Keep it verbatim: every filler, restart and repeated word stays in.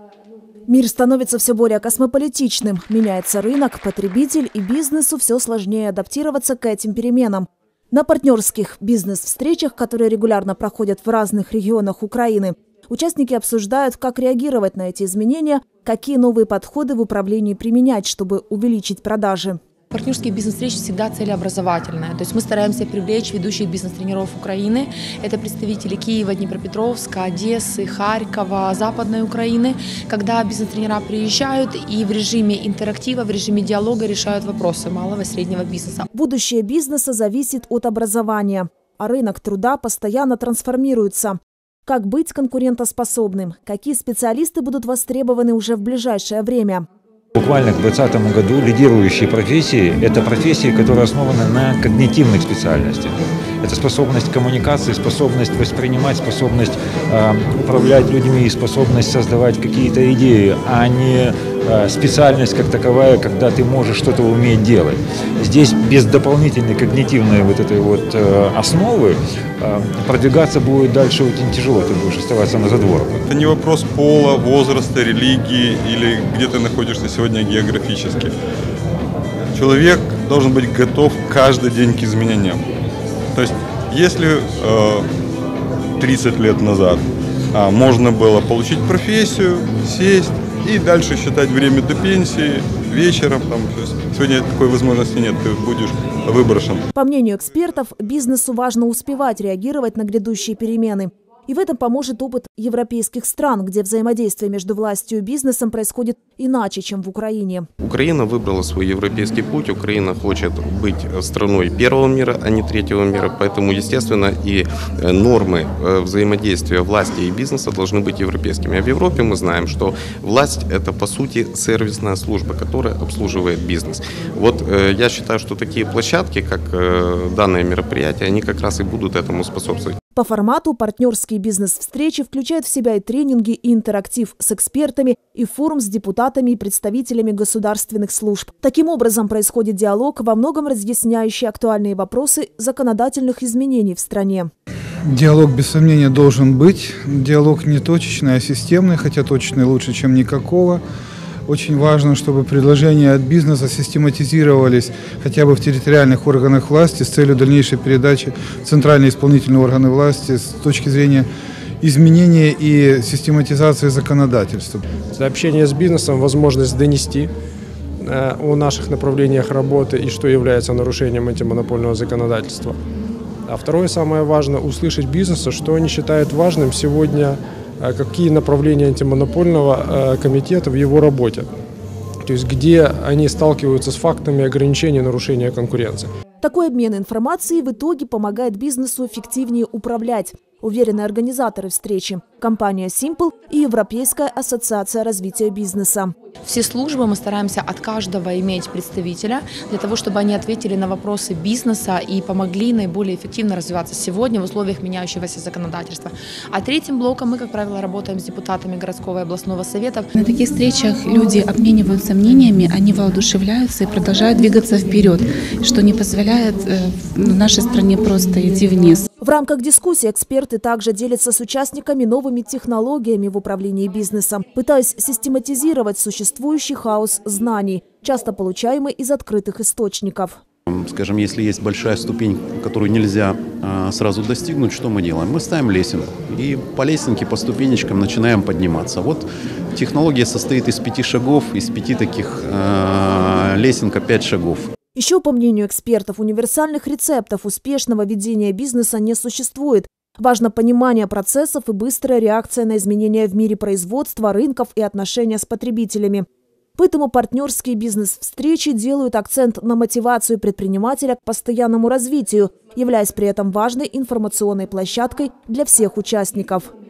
Мир становится все более космополитичным. Меняется рынок, потребитель, и бизнесу все сложнее адаптироваться к этим переменам. На партнерских бизнес-встречах, которые регулярно проходят в разных регионах Украины, участники обсуждают, как реагировать на эти изменения, какие новые подходы в управлении применять, чтобы увеличить продажи. Партнерские бизнес-встречи всегда целеобразовательные. То есть мы стараемся привлечь ведущих бизнес-тренеров Украины. Это представители Киева, Днепропетровска, Одессы, Харькова, Западной Украины. Когда бизнес-тренера приезжают и в режиме интерактива, в режиме диалога решают вопросы малого и среднего бизнеса. Будущее бизнеса зависит от образования, а рынок труда постоянно трансформируется. Как быть конкурентоспособным? Какие специалисты будут востребованы уже в ближайшее время? Буквально к двадцатому году лидирующие профессии – это профессии, которые основаны на когнитивных специальностях. Это способность коммуникации, способность воспринимать, способность э, управлять людьми и способность создавать какие-то идеи, а не э, специальность как таковая, когда ты можешь что-то уметь делать. Здесь без дополнительной когнитивной вот этой вот э, основы э, продвигаться будет дальше очень тяжело, ты будешь оставаться на задворках. Это не вопрос пола, возраста, религии или где ты находишься сегодня географически. Человек должен быть готов каждый день к изменениям. То есть, если э, тридцать лет назад э, можно было получить профессию, сесть и дальше считать время до пенсии, вечером, там, сегодня такой возможности нет, ты будешь выброшен. По мнению экспертов, бизнесу важно успевать реагировать на грядущие перемены. И в этом поможет опыт европейских стран, где взаимодействие между властью и бизнесом происходит иначе, чем в Украине. Украина выбрала свой европейский путь. Украина хочет быть страной первого мира, а не третьего мира. Поэтому, естественно, и нормы взаимодействия власти и бизнеса должны быть европейскими. А в Европе мы знаем, что власть – это, по сути, сервисная служба, которая обслуживает бизнес. Вот я считаю, что такие площадки, как данное мероприятие, они как раз и будут этому способствовать. По формату партнерские бизнес-встречи включают в себя и тренинги, и интерактив с экспертами, и форум с депутатами и представителями государственных служб. Таким образом происходит диалог, во многом разъясняющий актуальные вопросы законодательных изменений в стране. Диалог, без сомнения, должен быть. Диалог не точечный, а системный, хотя точечный лучше, чем никакого. Очень важно, чтобы предложения от бизнеса систематизировались хотя бы в территориальных органах власти с целью дальнейшей передачи в центральные исполнительные органы власти с точки зрения изменения и систематизации законодательства. Для общения с бизнесом возможность донести о наших направлениях работы и что является нарушением антимонопольного законодательства. А второе, самое важное, услышать бизнеса, что они считают важным сегодня, какие направления антимонопольного комитета в его работе, то есть где они сталкиваются с фактами ограничения нарушения конкуренции. Такой обмен информацией в итоге помогает бизнесу эффективнее управлять, уверены организаторы встречи – компания Simple и Европейская ассоциация развития бизнеса. Все службы мы стараемся от каждого иметь представителя, для того, чтобы они ответили на вопросы бизнеса и помогли наиболее эффективно развиваться сегодня в условиях меняющегося законодательства. А третьим блоком мы, как правило, работаем с депутатами городского и областного совета. На таких встречах люди обмениваются мнениями, они воодушевляются и продолжают двигаться вперед, что не позволяет в нашей стране просто идти вниз. В рамках дискуссии эксперты также делятся с участниками новыми технологиями в управлении бизнесом, пытаясь систематизировать существующий хаос знаний, часто получаемый из открытых источников. Скажем, если есть большая ступень, которую нельзя а, сразу достигнуть, что мы делаем? Мы ставим лесенку и по лесенке, по ступенечкам начинаем подниматься. Вот технология состоит из пяти шагов, из пяти таких а, лесенка пять шагов. Еще, по мнению экспертов, универсальных рецептов успешного ведения бизнеса не существует. Важно понимание процессов и быстрая реакция на изменения в мире производства, рынков и отношения с потребителями. Поэтому партнерские бизнес-встречи делают акцент на мотивацию предпринимателя к постоянному развитию, являясь при этом важной информационной площадкой для всех участников.